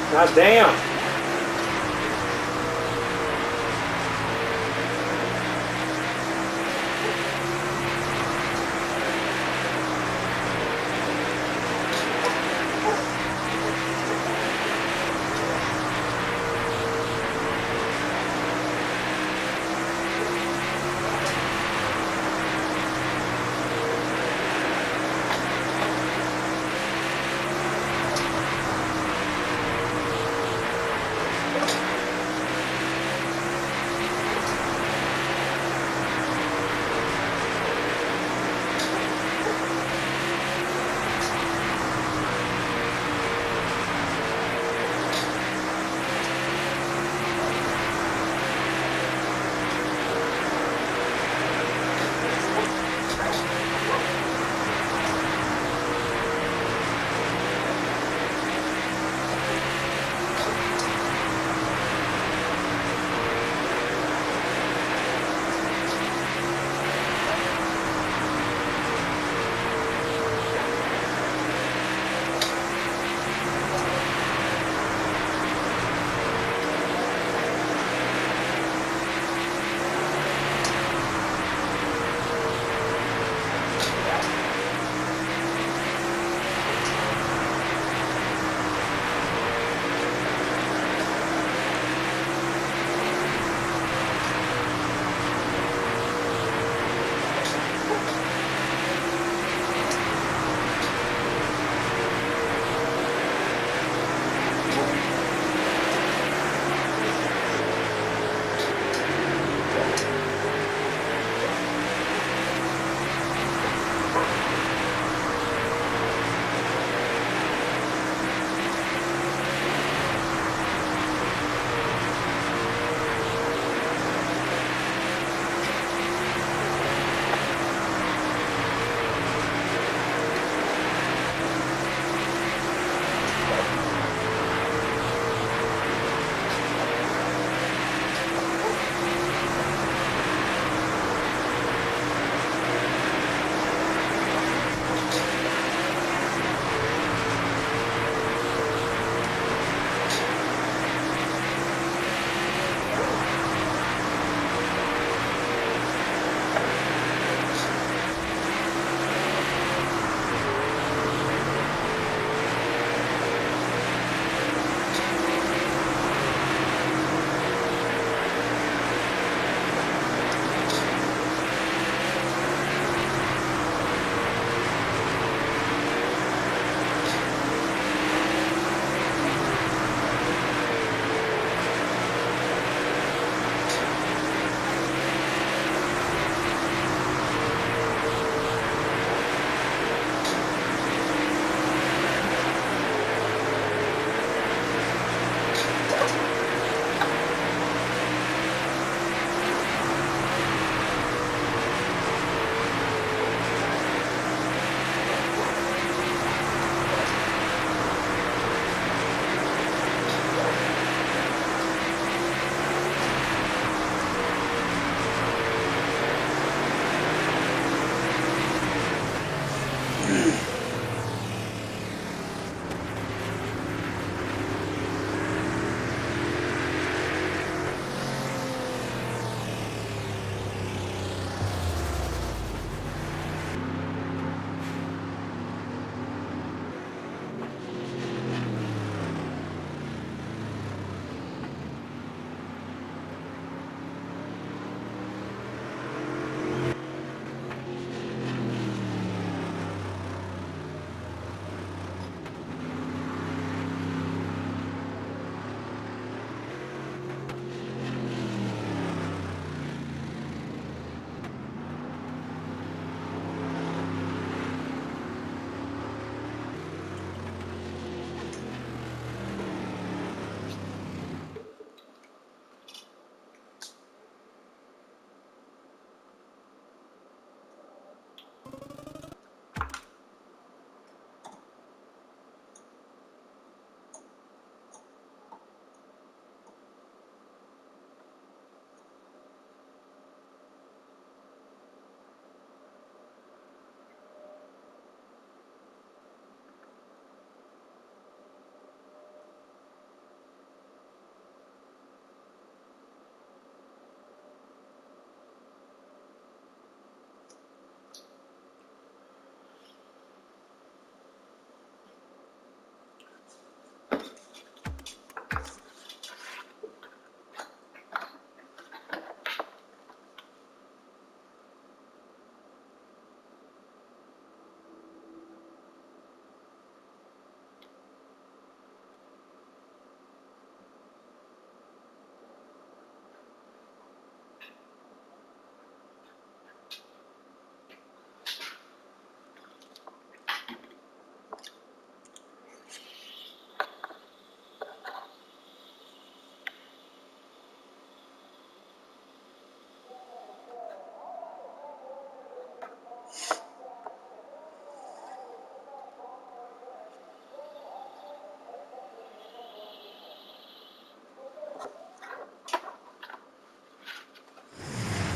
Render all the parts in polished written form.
God damn.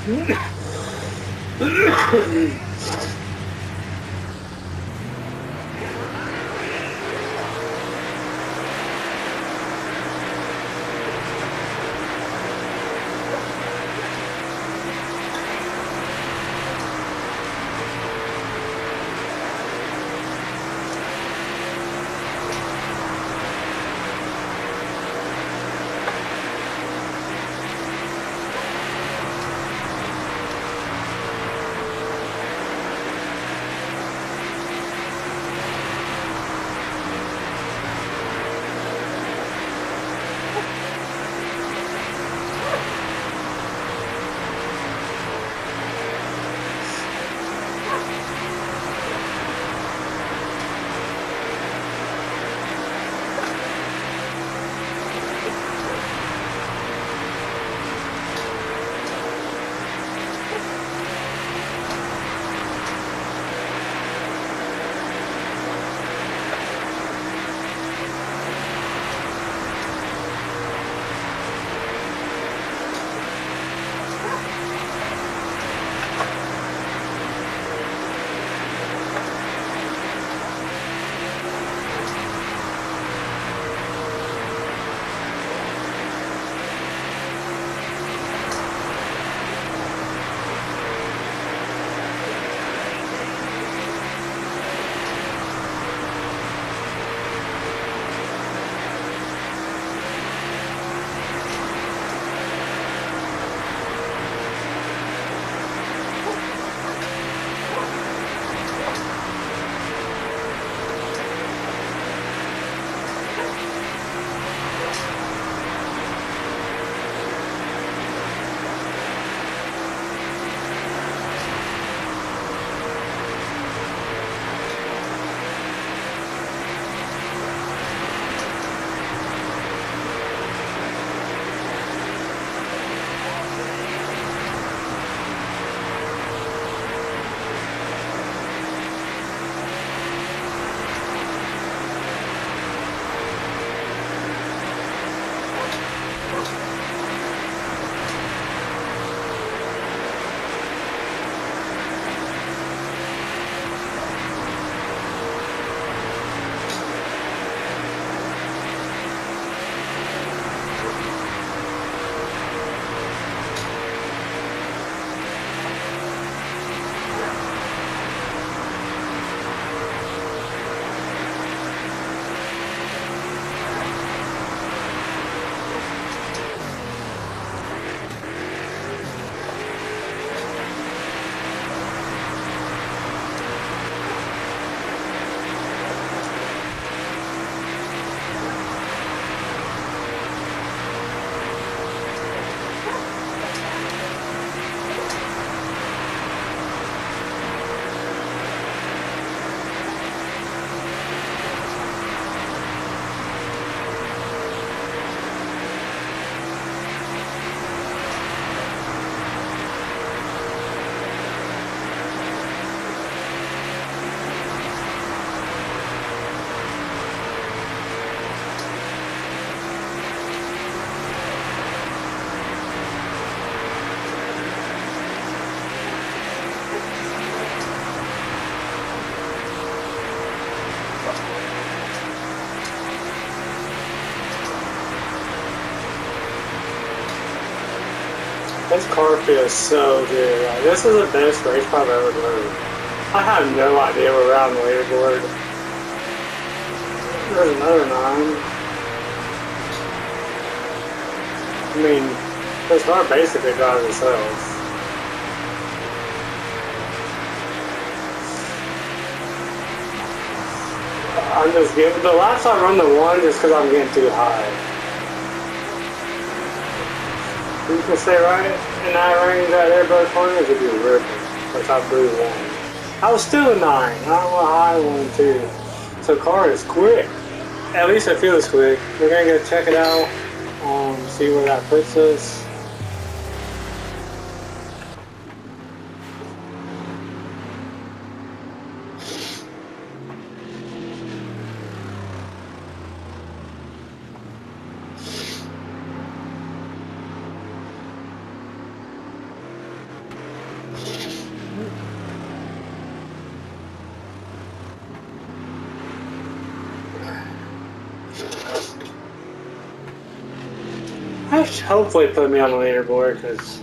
This car feels so good. Like, this is the best race car I've ever driven. I have no idea we're on the leaderboard. There's another 9. I mean, this car basically drives itself. I'm just getting the last I run the 1 just because I'm getting too high. You can stay right in that range right there, both corners, it'd be a ripper, which I blew 1. I was still a 9. I don't know how I won 2. So car is quick. At least it feels quick. We're gonna go check it out, see where that puts us. hopefully put me on the leaderboard, because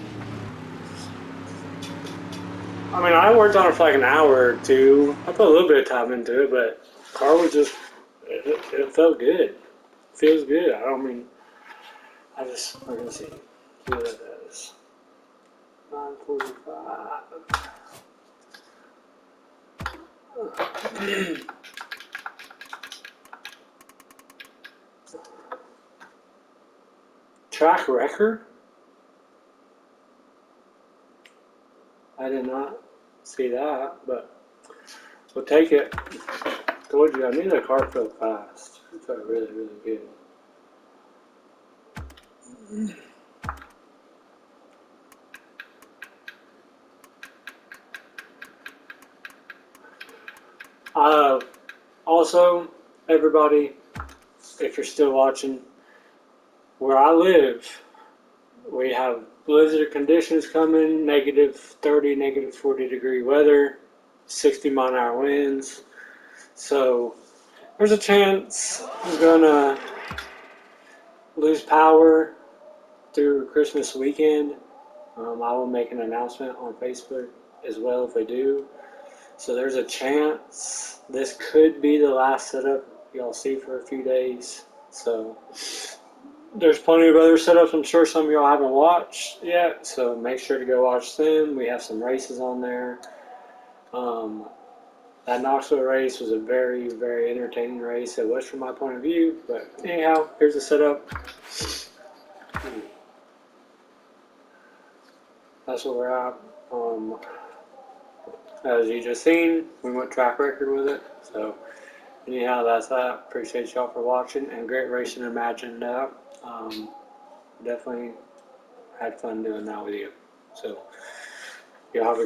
I mean, I worked on it for like an hour or two. I put a little bit of time into it, but the car was just, it felt good. It feels good. I don't mean, we're going to see what it is. 9:45. Track record? I did not see that, but we'll take it. Told you, I knew that car felt fast. It felt really, really good. Also, everybody, if you're still watching, where I live, we have blizzard conditions coming, -30, -40 degree weather, 60-mile-an-hour winds. So there's a chance I'm gonna lose power through Christmas weekend. I will make an announcement on Facebook as well if I do. So there's a chance this could be the last setup y'all see for a few days. So there's plenty of other setups I'm sure some of y'all haven't watched yet. So make sure to go watch them. We have some races on there. That Knoxville race was a very, very entertaining race. It was from my point of view. But anyhow, here's the setup. That's what we're at. As you just seen, we went track record with it. So anyhow, that's that. Appreciate y'all for watching, and great racing imagined that. Definitely had fun doing that with you. So y'all have a